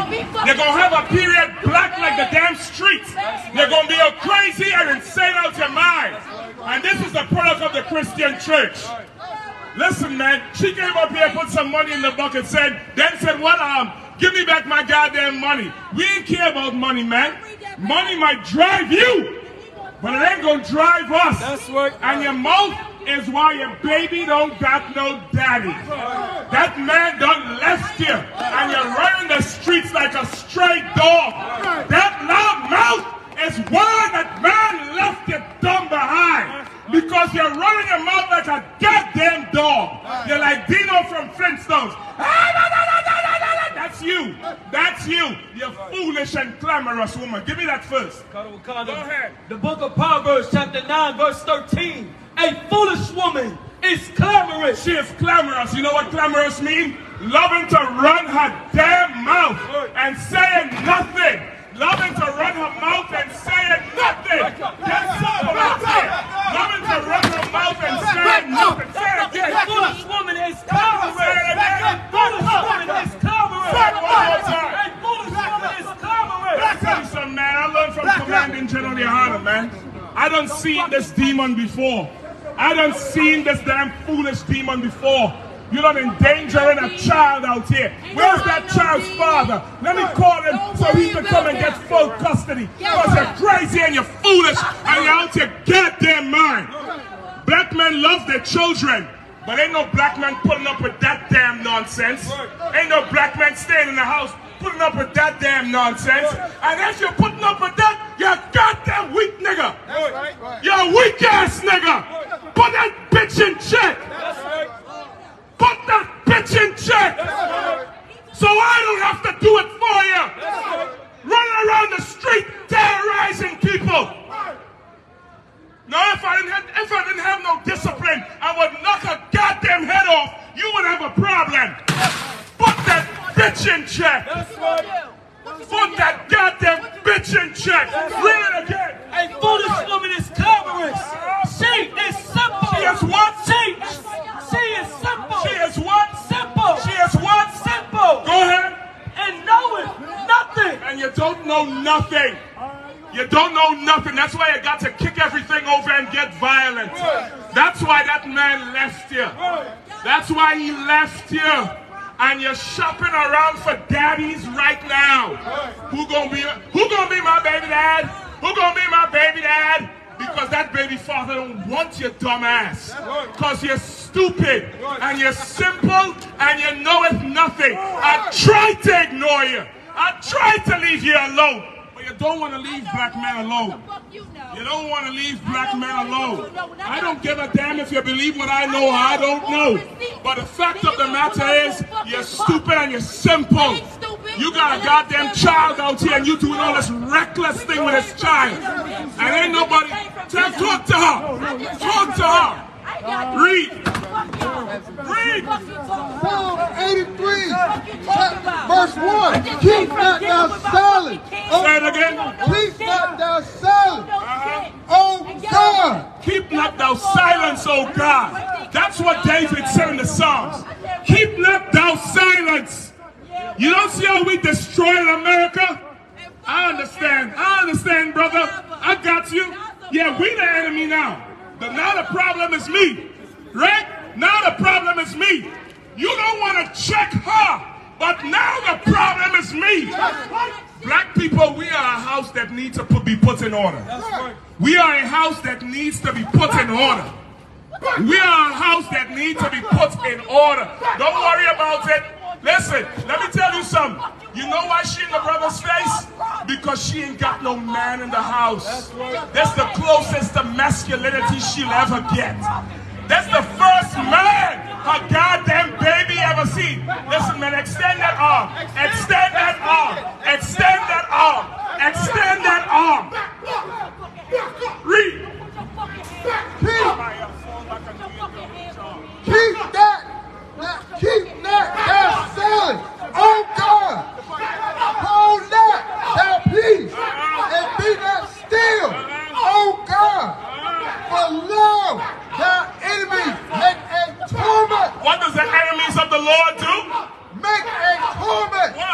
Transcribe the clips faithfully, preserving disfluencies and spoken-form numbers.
You're going to have a period black like the damn streets. You're going to be a crazy and insane out your mind. And this is the product of the Christian church. Listen, man, she came up here, put some money in the bucket, said, then said, what, um, give me back my goddamn money. We ain't care about money, man. Money might drive you, but it ain't gonna drive us. That's right. And your mouth is why your baby don't got no daddy. That man done left you, and you're running the streets like a stray dog. That loud mouth is why that man left you dumb behind. Because you're running your mouth like a goddamn dog. You're like Dino from Flintstones. That's you. That's you. You foolish and clamorous woman. Give me that first. Go ahead. The book of Proverbs, chapter nine, verse thirteen. A foolish woman is clamorous. She is clamorous. You know what clamorous means? Loving to run her damn mouth and saying nothing. Loving to run her mouth and saying nothing. That's simple out there. Loving to run her mouth and saying nothing. Say it again. A foolish woman is clamorous. Say it again. A foolish woman is clamorous. Say it one more time. A foolish woman is clamorous. Let me tell you something, man. I learned from Commanding General Yohana, man. I done seen this demon before. I done seen this damn foolish demon before. You done endangering a child out here. Where's that child's father? Let me call him so he can come and get full custody. Because you're crazy and you're foolish and you're out your goddamn mind. Black men love their children, but ain't no black man putting up with that damn nonsense. Ain't no black man staying in the house putting up with that damn nonsense. And if you're putting up with that, you're a goddamn weak nigga. You're a weak ass nigga. Put that bitch in check. Put that bitch in check. So I don't have to do it for you. Running around the street terrorizing people. No, if I didn't have, if I didn't have no discipline, I would knock a goddamn head off. You would have a problem. Put that bitch in check. Put that goddamn bitch in check. Read it again. A foolish woman is clamorous. She is simple. She is what? She, she is simple. She is what? Simple. She is what? Simple. Go ahead. And knowing nothing. And you don't know nothing. You don't know nothing. That's why you got to kick everything over and get violent. That's why that man left you. That's why he left you. And you're shopping around for daddies right now. Who gonna be who gonna be my baby dad? Who gonna be my baby dad? Because that baby father don't want your dumb ass. Because you're stupid and you're simple and you knoweth nothing. I tried to ignore you. I tried to leave you alone. But you don't want to leave black men alone. You don't want to leave black men alone. I don't give a damn if you believe what I know or I don't know. But the fact of the matter is, you're stupid and you're simple. You got a goddamn child out here and you doing all this reckless thing with this child. And ain't nobody... Tell, talk to her. Talk to her. Read. Read. Psalm eighty-three, verse one. Keep not thou silent. Say it again. Keep not thou silent. Oh God. Keep not thou silence, oh God. That's what David said in the Psalms. Keep not thou silence. You don't see how we destroyed America? I understand. I understand, brother. I got you. Yeah, we the enemy now. But now the problem is me. Right? Now the problem is me. You don't want to check her. But now the problem is me. Black people, we are a house that needs to put, be put in order. We are a house that needs to be put in order. We are a house that needs to be put in order. Don't worry about it. Listen, let me tell you something. You know why she in the brother's face? Because she ain't got no man in the house. That's the closest to masculinity she'll ever get. That's the first man her goddamn baby ever seen. Listen, man, extend that arm. Extend that arm. Extend that arm. Extend that arm. Read. Keep, keep that. Keep that thou silent. Oh God. Hold that thou peace. And be not still. Oh God. For lo, thy enemies make a torment. What does the enemies of the Lord do? Make a torment. What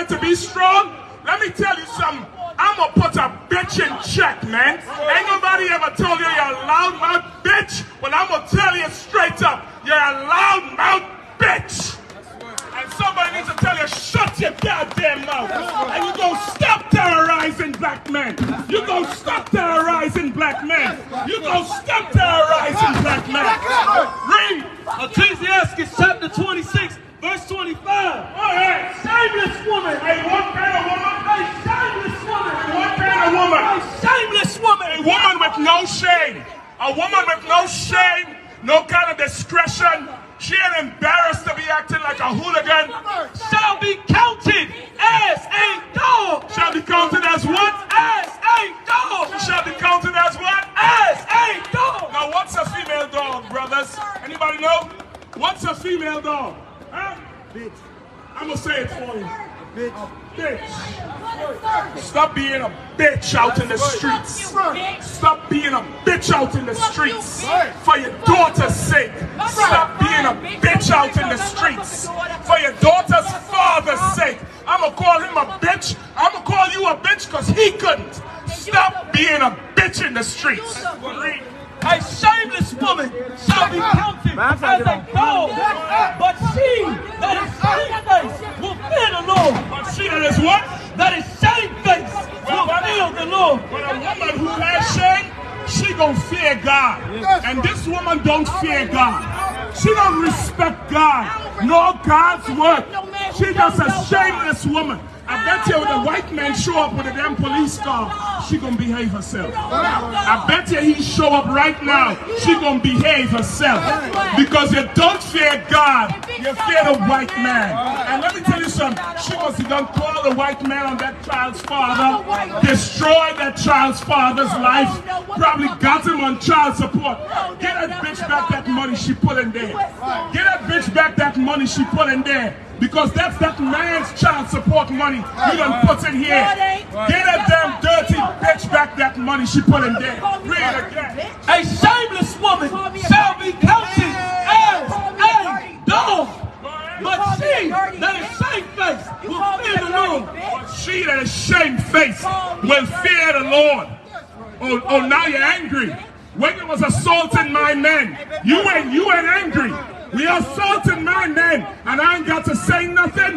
to be strong? Let me tell you something. I'm gonna put a bitch in check, man. Ain't nobody ever told you you're a loudmouth bitch, but I'm gonna tell you straight up, you're a loudmouth bitch. And somebody needs to tell you, shut your goddamn mouth. And you gonna stop terrorizing black men. You gonna stop terrorizing black men. You gonna stop terrorizing black men. Read Ecclesiastes chapter twenty-six, verse twenty-five. Go ahead. Shameless woman. Hey, what kind of woman? A shameless woman. What kind of woman? A shameless woman. A woman with no shame. A woman with no shame, no kind of discretion. She ain't embarrassed to be acting like a hooligan. Shall be counted as a dog. Shall be counted as what? As a dog. Shall be counted as what? As a dog. Now what's a female dog, brothers? Anybody know? What's a female dog? Huh? Bitch. I'm gonna say it for you. Bitch. A bitch. Stop being a bitch out in the streets. Stop being a bitch out in the streets. For your daughter's sake. Stop being a bitch out in the streets. For your daughter's father's sake. I'm gonna call him a bitch. I'm gonna call you a bitch because he couldn't. Stop being a bitch in the streets. A shameless woman shall be counted as a dog, but she that is shamefaced will fear the Lord. But she that is what? That is shamefaced will fear the Lord. But a woman who has shame, she gonna fear God. And this woman don't fear God. She don't respect God, nor God's word. She just a shameless woman. I bet you when the white man show up with a damn police car, she gonna behave herself. I bet you he show up right now, she gonna behave herself. Because you don't fear God, you fear the white man. And let me tell you something, she must have done call the white man on that child's father, destroyed that child's father's life, probably got him on child support. Get that bitch back that money she put in there. Get that bitch back that money she put in there. Because that's that man's child support money you done put in here. Get that damn dirty bitch back that money she put in there. Read it again. A shameless woman shall be counted as a dog, but she that is shamefaced will fear the Lord. But she that is shamefaced will fear the Lord. Oh, oh, now you're angry. When you was assaulting my men, you ain't, you ain't angry. We assaulting my men, and I ain't got to say nothing.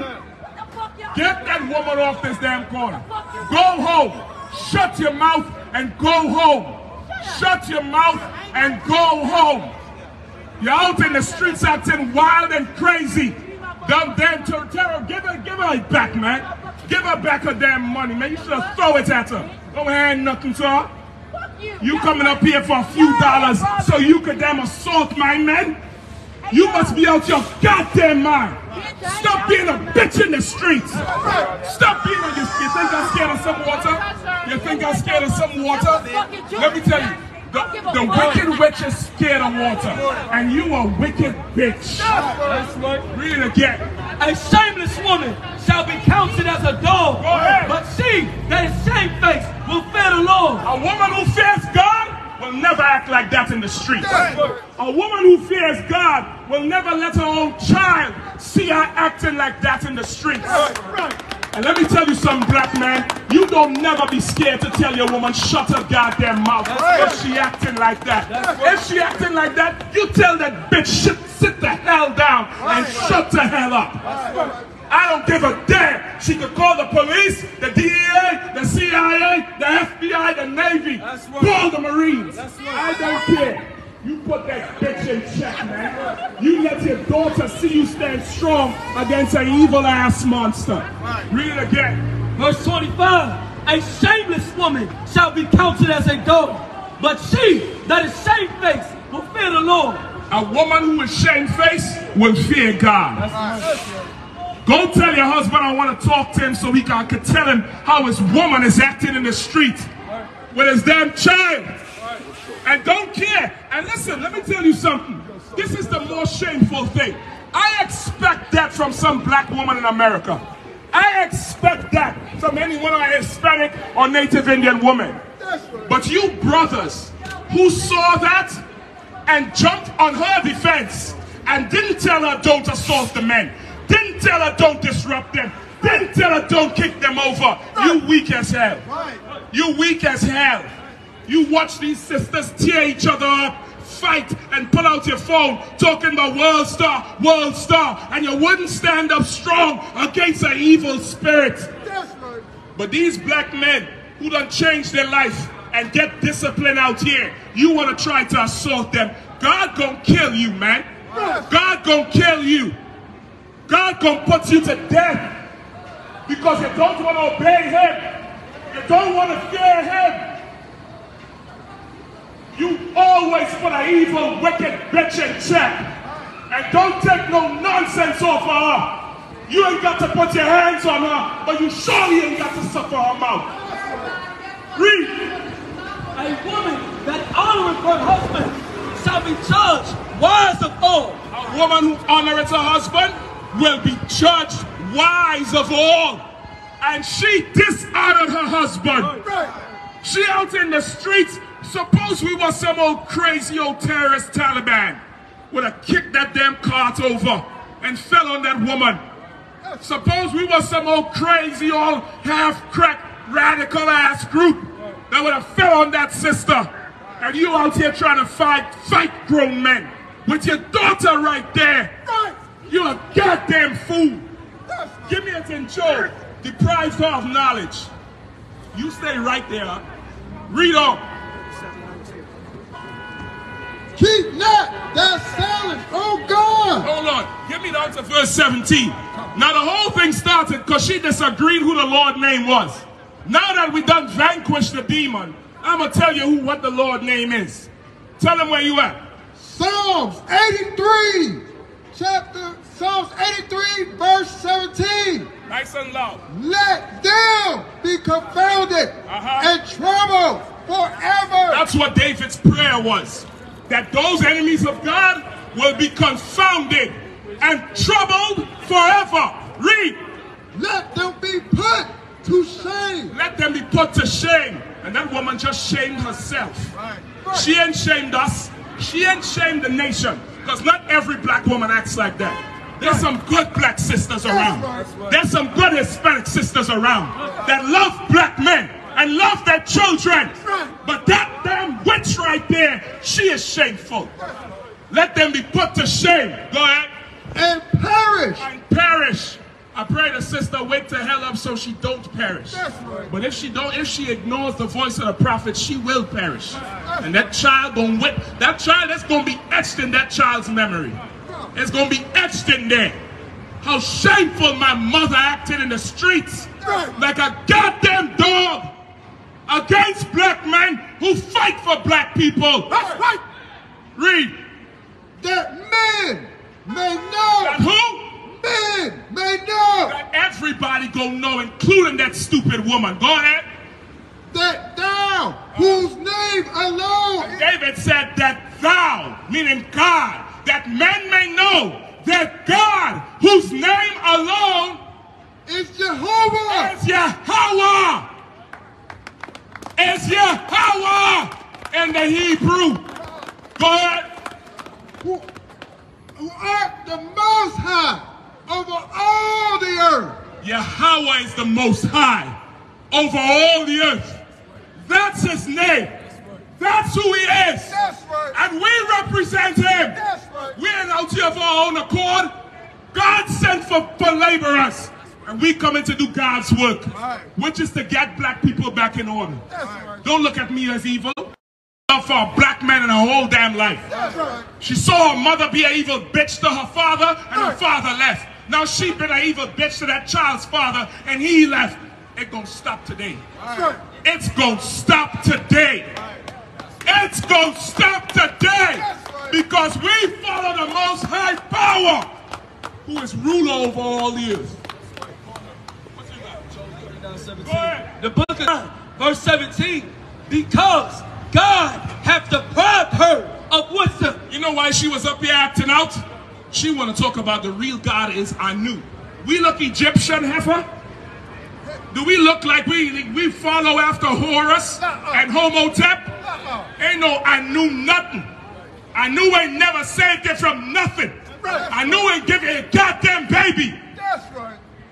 Get that woman off this damn corner. Go home. Shut your mouth and go home. Shut your mouth and go home. You're out in the streets acting wild and crazy. Dumb damn terror. Give her, give her back, man. Give her back her damn money, man. You should have throw it at her. Don't hand nothing to her. You coming up here for a few dollars so you could damn assault my men? You must be out your goddamn mind. Stop being a bitch in the streets. Stop being a... You, you think I'm scared of some water? You think I'm scared of some water? Let me tell you. The, the wicked witch is scared of water. And you a wicked bitch. Read it again. A shameless woman shall be counted as a dog, but she that is shamefaced will fear the Lord. A woman who fears God will never act like that in the streets. A woman who fears God will never let her own child see her acting like that in the streets. And let me tell you something, black man, you don't never be scared to tell your woman shut her goddamn mouth if she acting like that. If she acting like that, you tell that bitch shit, sit the hell down and shut the hell up. I don't give a damn. She could call the police, the D E A, the C I A, the F B I, the Navy, call the Marines. I don't care. You put that bitch in check, man. You let your daughter see you stand strong against an evil-ass monster. Read it again. Verse twenty-five. A shameless woman shall be counted as a dog, but she that is shamefaced will fear the Lord. A woman who is shamefaced will fear God. Go tell your husband I want to talk to him so he can, can tell him how his woman is acting in the street with his damn child. And don't care. And listen, let me tell you something. This is the more shameful thing. I expect that from some black woman in America. I expect that from any one of a Hispanic or Native Indian woman. But you brothers who saw that and jumped on her defense and didn't tell her don't assault the men, didn't tell her don't disrupt them, Then tell her don't kick them over. You weak as hell. You weak as hell. You watch these sisters tear each other up, fight, and pull out your phone talking about world star, world star, and you wouldn't stand up strong against an evil spirit. But these black men who done change their life and get discipline out here, you want to try to assault them. God gonna kill you, man. God gonna kill you. God gonna put you to death because you don't want to obey him. You don't want to fear him. You always put an evil, wicked bitch in check. And don't take no nonsense off of her. You ain't got to put your hands on her, but you surely ain't got to suffer her mouth. Read. A woman that honoreth her husband shall be judged wise of all. A woman who honoreth her husband will be judged wise of all. And she dishonored her husband. She out in the streets. Suppose we were some old crazy old terrorist Taliban would have kicked that damn cart over and fell on that woman. Suppose we were some old crazy old half-cracked radical ass group that would have fell on that sister. And you out here trying to fight, fight grown men with your daughter right there. You're a goddamn fool. Give me a thing, Joe. Deprived her of knowledge. You stay right there. Read on. Keep not that silence, oh God. Hold on. Give me down to verse seventeen. Now the whole thing started because she disagreed who the Lord's name was. Now that we done vanquished the demon, I'm going to tell you who what the Lord's name is. Tell them where you at. Psalms eighty-three. Chapter Psalms eighty-three, verse seventeen. Nice and loud. Let them be confounded Uh-huh. and troubled forever. That's what David's prayer was. That those enemies of God will be confounded and troubled forever. Read. Let them be put to shame. Let them be put to shame. And that woman just shamed herself. Right. Right. She ain't shamed us. She ain't shamed the nation. Because not every black woman acts like that. There's some good black sisters around. There's some good Hispanic sisters around that love black men and love their children. But that damn witch right there, she is shameful. Let them be put to shame. Go ahead. And perish. And perish. I pray the sister wake the hell up so she don't perish. That's right. But if she don't, if she ignores the voice of the prophet, she will perish. And that child gonna wait. That child, that's gonna be etched in that child's memory. It's gonna be etched in there. How shameful my mother acted in the streets like a goddamn dog against black men who fight for black people. That's right. Read. That men may know. That who? Men may know. That everybody gonna know, including that stupid woman. Go ahead. That thou, whose name alone. David said that thou, meaning God, that men may know that God, whose name alone is Jehovah. is Yahweh. Is Yahweh in the Hebrew. Go ahead. Who, who art the most high over all the earth. Yahweh is the most high over all the earth. That's his name. That's who he is. That's right. And we represent him. That's right. We ain't out here of our own accord. God sent for, for laborers. And we come in to do God's work. Right. Which is to get black people back in order. That's right. Don't look at me as evil. Love for a black man in her whole damn life. That's right. She saw her mother be an evil bitch to her father, and her Right. father left. Now she been an evil bitch to that child's father, and he left. It gonna stop today. That's right. It's gonna stop today. It's gonna stop today. Because we follow the most high power, who is ruler over all the earth. Go ahead. The book of John, verse seventeen, because God hath deprived her of wisdom. You know why she was up here acting out? She want to talk about the real God is Anu. We look Egyptian, heifer? Do we look like we we follow after Horus and Homotep? Ain't no Anu nothing. Anu ain't never saved it from nothing. Anu ain't give you a goddamn baby. That's right.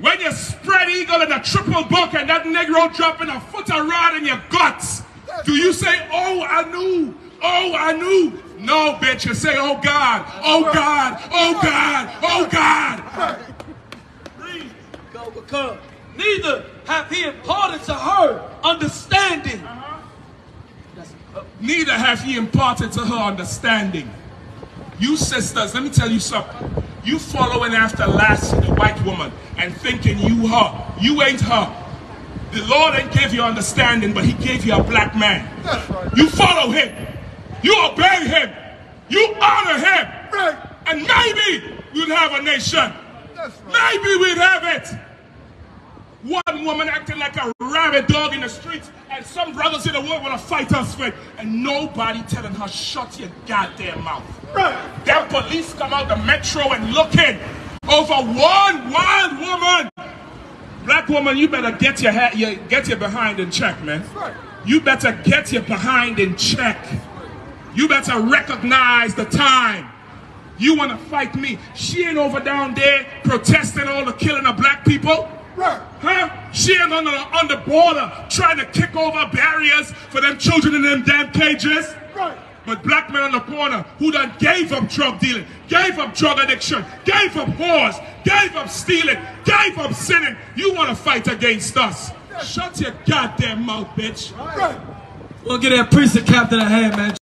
When you spread eagle in a triple buck and that Negro dropping a foot of rod in your guts, do you say, oh, I knew, oh, I knew? No, bitch, you say, oh, God, oh, God, oh, God, oh, God. Read. Go because neither have he imparted to her understanding. Uh-huh. Neither have he imparted to her understanding. You sisters, let me tell you something. You following after Lassie, the white woman, and thinking you her. You ain't her. The Lord ain't give you understanding, but he gave you a black man. That's right. You follow him. You obey him. You honor him. Right. And maybe we'd have a nation. That's right. Maybe we'd have it. One woman acting like a rabid dog in the streets, and some brothers in the world want to fight us for it, and nobody telling her, shut your goddamn mouth. Right. Then police come out the metro and looking over one wild woman. Black woman, you better get your, ha your get your behind in check, man. Right. You better get your behind in check. You better recognize the time. You want to fight me? She ain't over down there protesting all the killing of black people. Right. Huh? She ain't on the, on the border trying to kick over barriers for them children in them damn cages. Right. But black men on the corner who done gave up drug dealing, gave up drug addiction, gave up whores, gave up stealing, gave up sinning. You want to fight against us? Shut your goddamn mouth, bitch. Right. We'll get that priest a captain of hand, man.